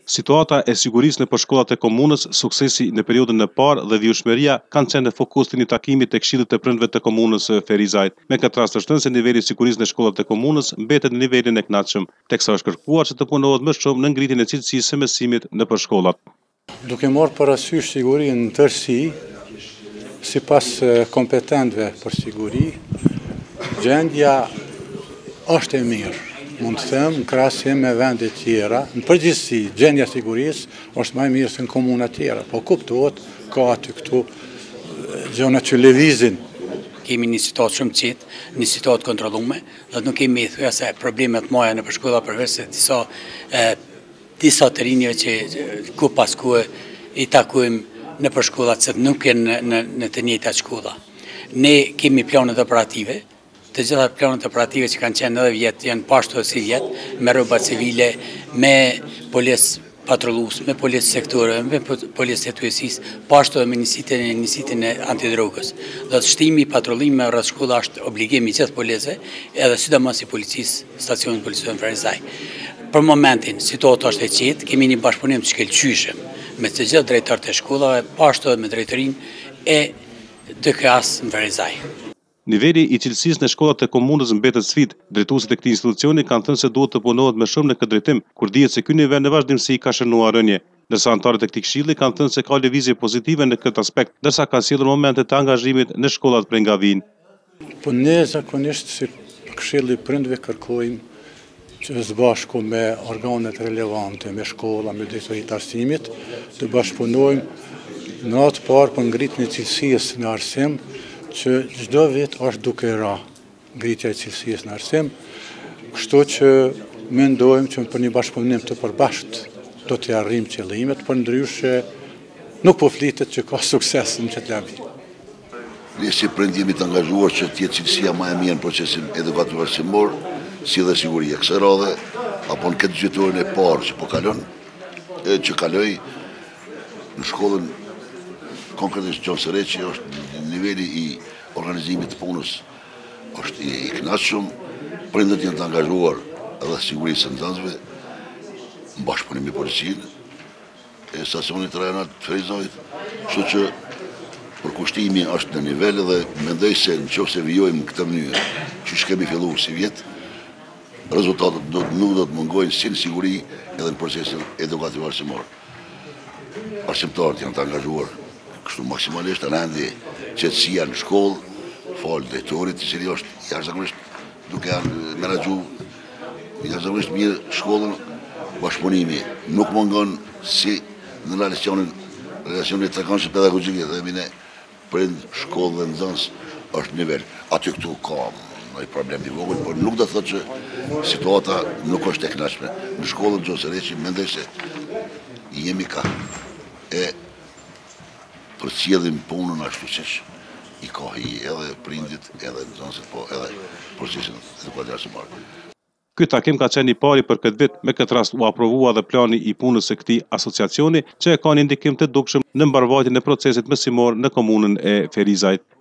Situata e sigurisë nëpër shkollat e komunës, suksesi në periudhën e parë dhe vijshmëria kanë qenë në fokus të një takimi të Këshillit të Prindërve të komunës së Ferizajt. Me këtë rast është thënë se niveli i sigurisë në shkollat e komunës mbetet në nivelin e kënaqshëm, teksa është kërkuar që të punohet më shumë në ngritjen e cilësisë së mësimit nëpër shkollat. Duke marrë parasysh sigurinë në tërësi, sipas kompetentëve për siguri, gjendja është e mirë. Mund të them, në krahasim me vendet tjera, në përgjithësi, gjendja e sigurisë është më e mirë se në komuna tjera, po kuptohet, ka aty këtu gjëra që lëvizin. Kemi një situatë shumë qetë, një situatë kontrollume, dhe nuk kemi thuja se problemet maja në përshkolla përveç se disa të rinjeve që ku pas ku i takujmë në përshkollat se nuk janë në të njëjtat shkolla. Ne kemi planet operative. Të gjitha planet operative që kanë qenë edhe vjetë janë pashtu si vjetë, me rroba civile, me policë patrullues, me policë sektore, me policë hetuesisë, pashtu me njësitin e antidrogës. Dhe të shtimi i patrullimi me rreth shkolla është obligim i gjithë policëve, edhe sidomos i policisë, stacionit policisë në Ferizaj. Për momentin, situata është e qetë, kemi një bashkëpunim të shkëlqyeshëm me të gjithë drejtorët e shkollave, pashtu me drejtorinë e të KAS në Ferizaj. Niveli i cilësisë në shkollat e komunës mbetet sfidë. Drejtuesit e këtij institucioni kanë thënë se duhet të punohet më shumë në këtë drejtim, kur dihet se ky nivel në vazhdimsi ka shënuar rënje. Ndërsa anëtarët e këtij këshilli kanë thënë se ka lëvizje pozitive në këtë aspekt, ndërsa kanë sjellur momente të angazhimit në shkollat prej nga vijnë. Po ne zakonisht si Këshilli i Prindërve kërkojmë që së bashku me organet relevante, me shkolla, me drejtoritë arsimit, të bashkëpunojmë në atë parë për ngritjen e cilësisë në arsim, që çdo vit është duke ra ngritja e cilësisë në arsim, kështu që mendojmë që për një bashkëpunim të përbashkët do të arrijmë qëllimet, por ndryshe nuk po flitet që ka sukses në këtë lëvizje. Ne si prind jemi të angazhuar që të jetë cilësia më e mirë në procesin edukativ arsimor, si dhe siguria. Kësaj radhe, apo në këtë gjetorin e parë që po kalon, që kaloi në shkollën konkretisht Gjon Sereqi, është niveli i organizimit të punës është i kënaqshëm, prindërit janë të angazhuar edhe sigurisë së nxënësve, në bashkëpunim me policinë, e stacionit rajonal të Ferizajit, kështu që përkushtimi është në nivel dhe mendoj se nëse vijojmë në këtë mënyrë, që kemi filluar si vjet, rezultatet nuk do të mungojnë si në siguri edhe në procesin edukativ arsimor. Arsimtarët janë të angazhuar kështu maksimalisht, rendi qetësia në shkollë, falë drejtorit, i cili është jashtëzakonisht duke menaxhu jashtëzakonisht mirë shkollën, bashkëpunimi nuk mungon si në relacionin të zakonshëm pedagogjike, themi ne prind, shkollë dhe nxënës është nivel. Aty këtu ka një problem i vogël, por nuk do të thotë që situata nuk është e kënaqshme. Në shkollën Gjon Sereqi mendoj se jemi ka e përcjellim punën ashtu siç i ka edhe prindit, edhe nxënësit, po edhe procesin edukativ arsimor. Ky takim ka qenë i pari për këtë vit, me këtë rast u aprovua dhe plani i punës së këtij asociacioni, që ka një ndikim të dukshëm në mbarvajtjen e procesit mësimor në komunën e Ferizajt.